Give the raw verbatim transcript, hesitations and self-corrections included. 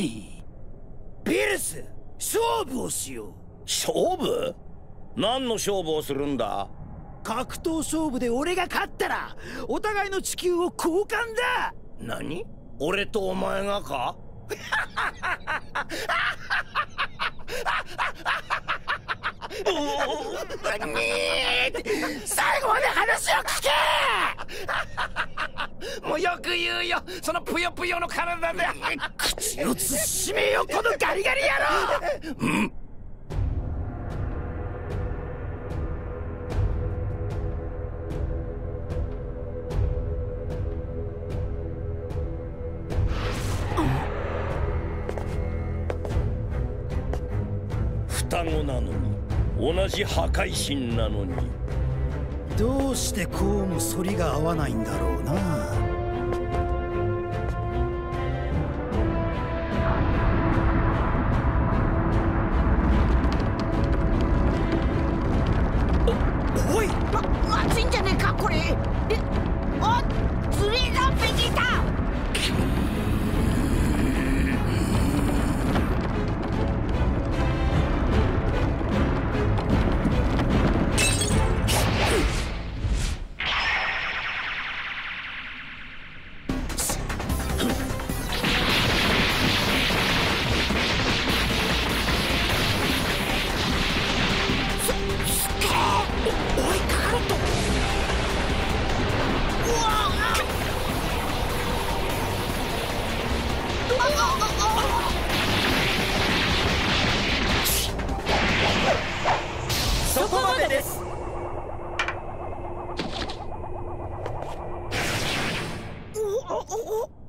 ビルス、勝負をしよう。 勝負？何の勝負をするんだ？ 格闘勝負で俺が勝ったらお互いの地球を交換だ。 何？俺とお前がか？ 最後まで話を聞け。もうよく言うよ、そのぷよぷよの体で。 口を慎めよ、このガリガリ野郎。うん。 双子なのに同じ破壊神なのに、 どうしてこうも反りが合わないんだろうな。お、おい、 ま、まずいんじゃねえかこれ。え、あ、ずれだベジータ。 そこまでです。 おおお